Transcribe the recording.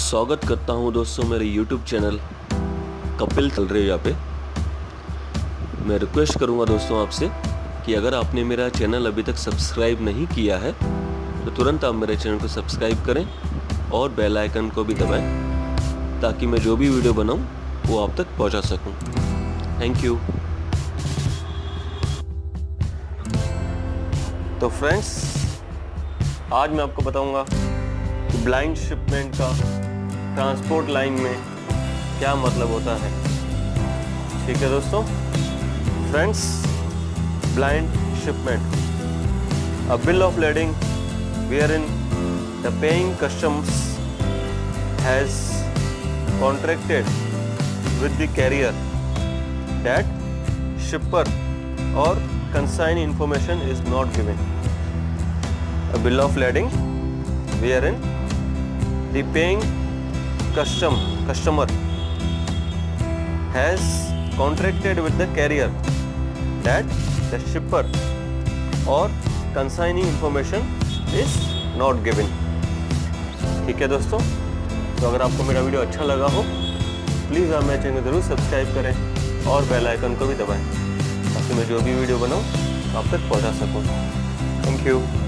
स्वागत करता हूं दोस्तों मेरे YouTube चैनल कपिल चल रहे यहाँ पे। मैं रिक्वेस्ट करूंगा दोस्तों आपसे कि अगर आपने मेरा चैनल अभी तक सब्सक्राइब नहीं किया है तो तुरंत आप मेरे चैनल को सब्सक्राइब करें और बेल आइकन को भी दबाएं ताकि मैं जो भी वीडियो बनाऊं वो आप तक पहुंचा सकूं। Thank you. तो फ्रेंड्स, आज मैं आपको बताऊंगा कि ब्लाइंड शिपमेंट का ट्रांसपोर्ट लाइन में क्या मतलब होता है। ठीक है दोस्तों। Friends, blind shipment, a bill of lading wherein the paying customs has contracted with the carrier that shipper or consignee information is not given. A bill of lading wherein the paying customer has contracted with the carrier that the shipper or consignee information is not given. ठीक है दोस्तों। तो अगर आपको मेरा video अच्छा लगा हो प्लीज़ आप मेरे चैनल ज़रूर सब्सक्राइब करें और बेल आइकन को भी दबाएं ताकि मैं जो भी वीडियो बनाऊं आप तक पहुंचा सकूं। Thank you.